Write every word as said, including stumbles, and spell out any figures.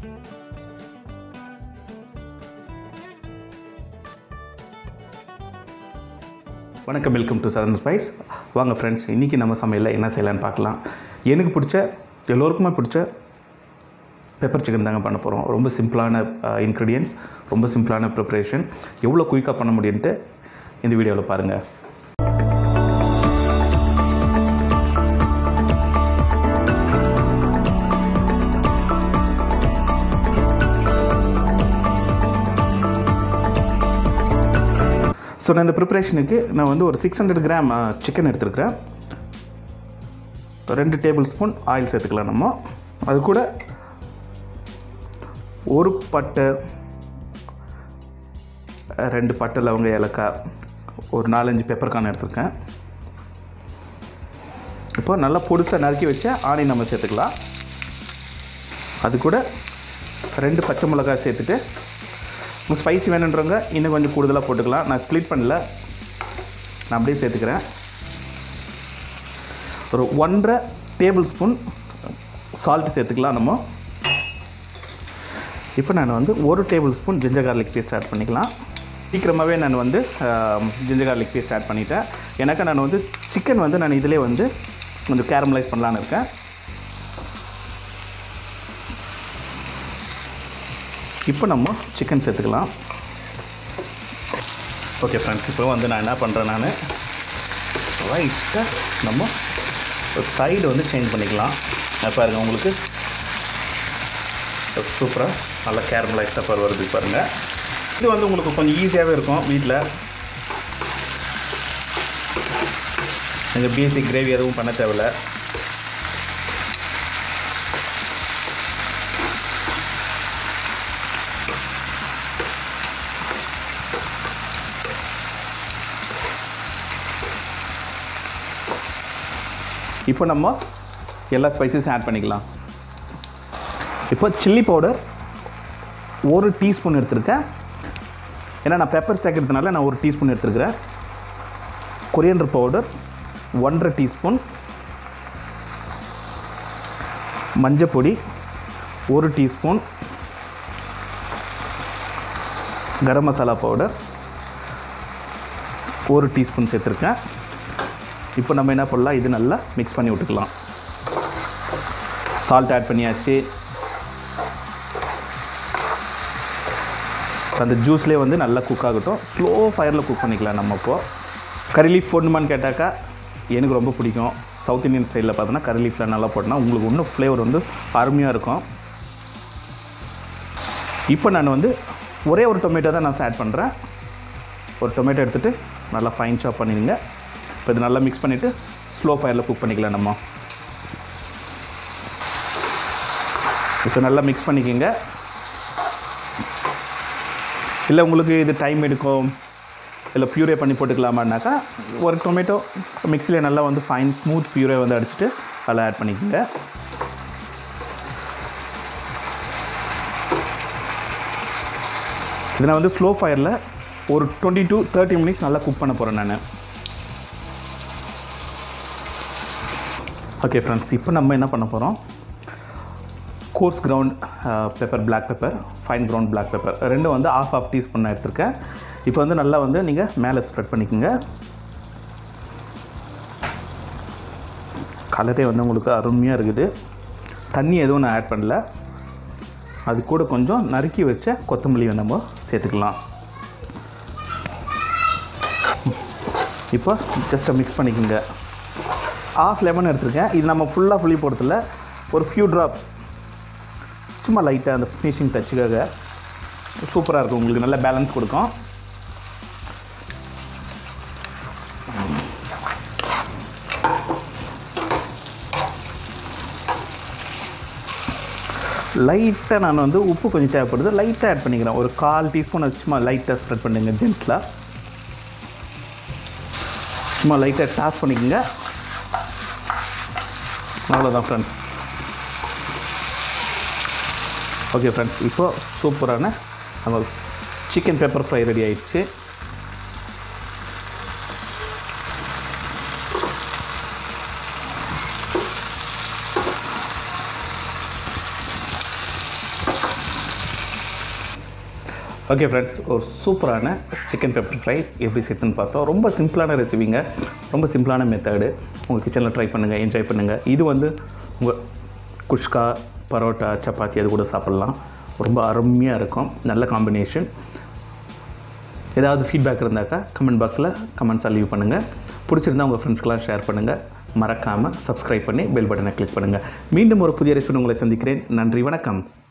வணக்கம், welcome to southern spice. வாங்க friends, இன்றைக்கி நம்ம சமையலில் என்ன செய்யலான்னு பார்க்கலாம். எனக்கு பிடிச்ச, எல்லோருக்குமே பிடிச்ச பெப்பர் சிக்கன் தாங்க பண்ண போகிறோம். ரொம்ப சிம்பிளான இன்க்ரீடியன்ஸ், ரொம்ப சிம்பிளான ப்ரிப்ரேஷன். எவ்வளோ குயிக்காக பண்ண முடியும்ட்டு இந்த வீடியோவில் பாருங்கள். ஸோ நான் இந்த ப்ரிப்ரேஷனுக்கு நான் வந்து ஒரு சிக்ஸ் ஹண்ட்ரட் கிராம் சிக்கன் எடுத்துருக்கிறேன். ரெண்டு டேபிள் ஸ்பூன் ஆயில் சேர்த்துக்கலாம். நம்ம அது கூட ஒரு பட்டை, ரெண்டு பட்டை, லவங்க, ஏலக்காய், ஒரு நாலஞ்சு பெப்பர்கார்ன் எடுத்துருக்கேன். இப்போ நல்லா பொடிசாக நறுக்கி வச்ச ஆனியன் நம்ம சேர்த்துக்கலாம். அது கூட ரெண்டு பச்சை மிளகாய் சேர்த்துட்டு, உங்களுக்கு ஸ்பைசி வேணுன்றவங்க இன்னும் கொஞ்சம் கூடுதலாக போட்டுக்கலாம். நான் ஸ்ப்ளிட் பண்ணல, நான் அப்படியே சேர்த்துக்கிறேன். ஒரு ஒன்றரை டேபிள் ஸ்பூன் சால்ட் சேர்த்துக்கலாம். நம்ம இப்போ நான் வந்து ஒரு tablespoon ginger garlic paste add பண்ணிக்கலாம். சீக்கிரமாகவே நான் வந்து ஜிஞ்சர் கார்லிக் பேஸ்ட் ஆட் பண்ணிட்டேன். எனக்கு நான் வந்து சிக்கன் வந்து நான் இதிலே வந்து கொஞ்சம் கேரமலைஸ் பண்ணலான்னு இருக்கேன். இப்போ நம்ம சிக்கன் சேர்த்துக்கலாம். ஓகே ஃப்ரெண்ட்ஸ், இப்போ வந்து நான் என்ன பண்ணுறேன், நான் ரைட்டாக நம்ம ஒரு சைடு வந்து சேஞ்ச் பண்ணிக்கலாம். பாருங்கள், உங்களுக்கு சூப்பராக நல்லா கேரமலைஸ் பெப்பர் வருது பாருங்கள். இது வந்து உங்களுக்கு கொஞ்சம் ஈஸியாகவே இருக்கும். வீட்டில் நீங்கள் பேசிக் கிரேவி எதுவும் பண்ண தேவையில்லை. இப்போ நம்ம எல்லா ஸ்பைசஸும் ஆட் பண்ணிக்கலாம். இப்போ சில்லி பவுடர் ஒரு டீஸ்பூன் எடுத்துருக்கேன். ஏன்னா நான் பெப்பர் சேர்க்கறதுனால நான் ஒரு டீஸ்பூன் எடுத்துருக்கிறேன். கொரியண்டர் பவுடர் ஒன்றரை டீஸ்பூன், மஞ்சள் பொடி ஒரு டீஸ்பூன், கரம் மசாலா பவுடர் ஒரு டீஸ்பூன் சேர்த்துருக்கேன். இப்போ நம்ம என்ன பண்ணலாம், இது நல்லா மிக்ஸ் பண்ணி விட்டுக்கலாம். சால்ட் ஆட் பண்ணியாச்சு. அந்த ஜூஸ்லேயே வந்து நல்லா குக் ஆகட்டும். ஸ்லோ ஃபயரில் குக் பண்ணிக்கலாம். நம்ம இப்போது கறி லீஃப் போடணுமான்னு கேட்டாக்கா எனக்கு ரொம்ப பிடிக்கும். சவுத் இந்தியன் ஸ்டைலில் பார்த்தோன்னா கறி லீஃபில் நல்லா போட்டோன்னா உங்களுக்கு இன்னும் ஃப்ளேவர் வந்து அருமையாக இருக்கும். இப்போ நான் வந்து ஒரே ஒரு டொமேட்டோ தான் நான் ஆட் பண்ணுறேன். ஒரு டொமேட்டோ எடுத்துகிட்டு நல்லா ஃபைன் சாப் பண்ணிடுங்க. இப்போ இது நல்லா மிக்ஸ் பண்ணிவிட்டு ஸ்லோ ஃபயரில் குக் பண்ணிக்கலாம். நம்ம இப்போ நல்லா மிக்ஸ் பண்ணிக்கோங்க. இல்லை உங்களுக்கு இது டைம் எடுக்கும், இல்லை ப்யூரே பண்ணி போட்டுக்கலாமான்னாக்கா ஒரு டொமேட்டோ மிக்ஸியில் நல்லா வந்து ஃபைன் ஸ்மூத் ப்யூரே வந்து அடிச்சுட்டு அதில் ஆட் பண்ணிக்கோங்க. இதை நான் வந்து ஸ்லோ ஃபயரில் ஒரு டுவெண்ட்டி டு தேர்ட்டி மினிட்ஸ் நல்லா குக் பண்ண போகிறேன் நான். ஓகே ஃப்ரெண்ட்ஸ், இப்போ நம்ம என்ன பண்ண போகிறோம், coarse ground pepper, black pepper, fine ground black pepper ரெண்டும் வந்து ஆஃப் ஆஃப் டீஸ்பூன் நான் எடுத்திருக்கேன். இப்போ வந்து நல்லா வந்து நீங்கள் மேலே ஸ்ப்ரெட் பண்ணிக்கோங்க. கலரே வந்து உங்களுக்கு அருமையாக இருக்குது. தண்ணி எதுவும் நான் ஆட் பண்ணல. அது கூட கொஞ்சம் நறுக்கி வச்ச கொத்தமல்லி நம்ம சேர்த்துக்கலாம். இப்போ ஜஸ்ட்டை மிக்ஸ் பண்ணிக்கோங்க. ஆஃப் லெமன் எடுத்துருக்கேன். இது நம்ம ஃபுல்லாக புளி போடுறதில்ல, ஒரு ஃபியூ ட்ராப் சும்மா லைட்டாக அந்த ஃபினிஷிங் டச்சுக்காக சூப்பராக இருக்கும். உங்களுக்கு நல்ல பேலன்ஸ் கொடுக்கும். லைட்டாக நான் வந்து உப்பு கொஞ்சம் தேவைப்படுது, லைட்டாக ஆட் பண்ணிக்கிறேன். ஒரு கால் டீஸ்பூன் சும்மா லைட்டாக ஸ்ப்ரெட் பண்ணுங்க. ஜென்டிலாக சும்மா லைட்டாக டாஸ் பண்ணிக்கோங்க. அவ்வளோதான் ஃப்ரெண்ட்ஸ். ஓகே ஃப்ரெண்ட்ஸ், இப்போது சூப்பரான நம்ம சிக்கன் பெப்பர் ஃப்ரை ரெடி ஆயிடுச்சு. ஓகே ஃப்ரெண்ட்ஸ், ஒரு சூப்பரான சிக்கன் பெப்பர் ஃப்ரை எப்படி செய்யுதுன்னு பார்த்தோம். ரொம்ப சிம்பிளான ரெசிபிங்க, ரொம்ப சிம்பிளான மெத்தடு. உங்கள் கிச்சனில் ட்ரை பண்ணுங்கள், என்ஜாய் பண்ணுங்கள். இது வந்து உங்கள் குஷ்கா, பரோட்டா, சப்பாத்தி அது கூட சாப்பிட்லாம். ரொம்ப அருமையாக இருக்கும், நல்ல காம்பினேஷன். ஏதாவது ஃபீட்பேக் இருந்தாக்கா கமெண்ட் பாக்ஸில் கமெண்ட்ஸாக லீவ் பண்ணுங்கள். பிடிச்சிருந்தால் உங்கள் ஃப்ரெண்ட்ஸ்க்கெலாம் ஷேர் பண்ணுங்கள். மறக்காமல் சப்ஸ்கிரைப் பண்ணி பெல் பட்டனை கிளிக் பண்ணுங்கள். மீண்டும் ஒரு புதிய ரெசிபி உங்களை சந்திக்கிறேன். நன்றி, வணக்கம்.